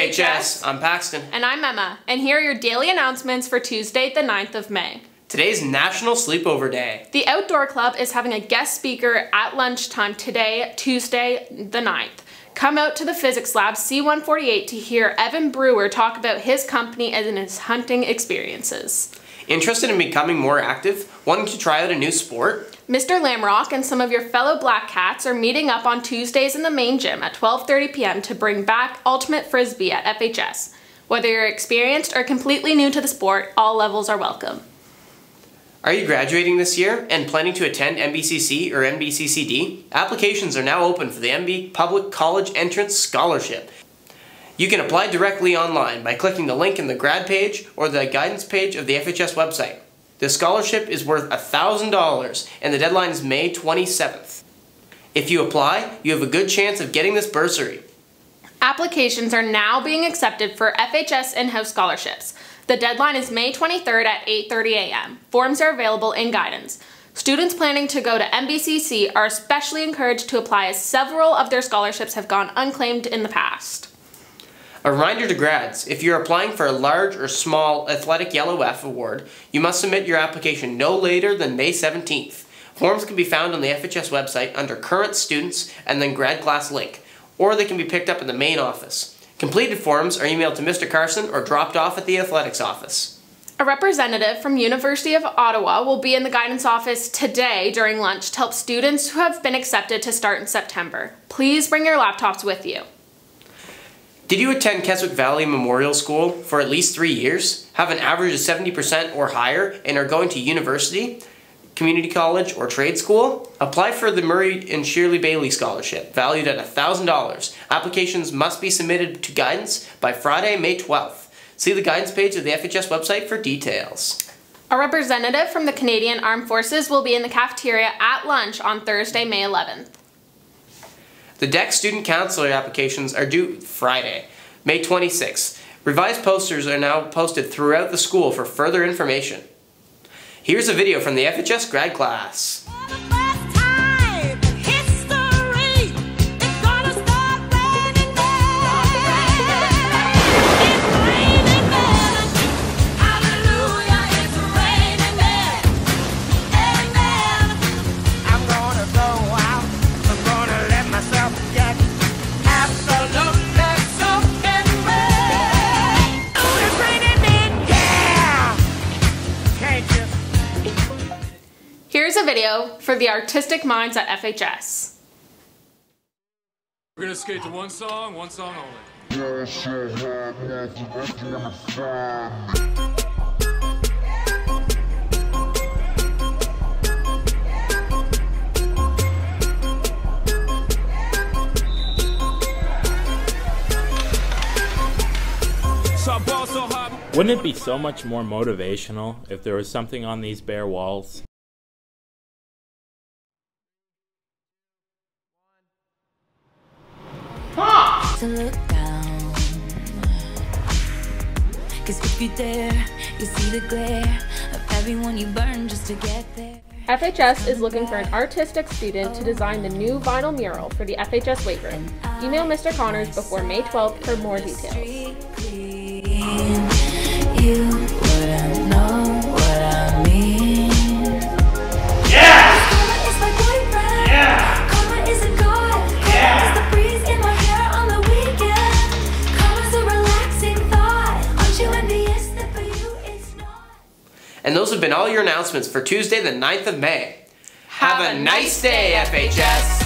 FHS. I'm Paxton. And I'm Emma. And here are your daily announcements for Tuesday, the 9th of May. Today's National Sleepover Day. The Outdoor Club is having a guest speaker at lunchtime today, Tuesday, the 9th. Come out to the physics lab C148 to hear Evan Brewer talk about his company and his hunting experiences. Interested in becoming more active? Wanting to try out a new sport? Mr. Lamrock and some of your fellow Black Cats are meeting up on Tuesdays in the main gym at 12:30 p.m. to bring back Ultimate Frisbee at FHS. Whether you're experienced or completely new to the sport, all levels are welcome. Are you graduating this year and planning to attend MBCC or MBCCD? Applications are now open for the MB Public College Entrance Scholarship. You can apply directly online by clicking the link in the grad page or the guidance page of the FHS website. The scholarship is worth $1,000 and the deadline is May 27th. If you apply, you have a good chance of getting this bursary. Applications are now being accepted for FHS in-house scholarships. The deadline is May 23rd at 8:30 a.m. Forms are available in guidance. Students planning to go to MBCC are especially encouraged to apply as several of their scholarships have gone unclaimed in the past. A reminder to grads, if you're applying for a large or small Athletic Yellow F award, you must submit your application no later than May 17th. Forms can be found on the FHS website under Current Students and then Grad Class link, or they can be picked up in the main office. Completed forms are emailed to Mr. Carson or dropped off at the athletics office. A representative from University of Ottawa will be in the guidance office today during lunch to help students who have been accepted to start in September. Please bring your laptops with you. Did you attend Keswick Valley Memorial School for at least 3 years, have an average of 70% or higher, and are going to university, community college, or trade school? Apply for the Murray and Shirley Bailey Scholarship, valued at $1,000. Applications must be submitted to guidance by Friday, May 12th. See the guidance page of the FHS website for details. A representative from the Canadian Armed Forces will be in the cafeteria at lunch on Thursday, May 11th. The DEC Student Counselor applications are due Friday, May 26th. Revised posters are now posted throughout the school for further information. Here's a video from the FHS grad class. Here's a video for the artistic minds at FHS. We're gonna skate to one song only. Wouldn't it be so much more motivational if there was something on these bare walls? To look down, 'cause if you dare, you see the glare of everyone you burn just to get there. FHS is looking for an artistic student to design the new vinyl mural for the FHS weight room. Email Mr. Connors before May 12th for more details. You wouldn't know what I mean. Yeah! Karma is my boyfriend. Yeah! Karma is a god. Karma is the breeze in my hair on the weekend. Karma's a relaxing thought. Aren't you envious that for you it's not? And those have been all your announcements for Tuesday the 9th of May. Have a nice day, FHS!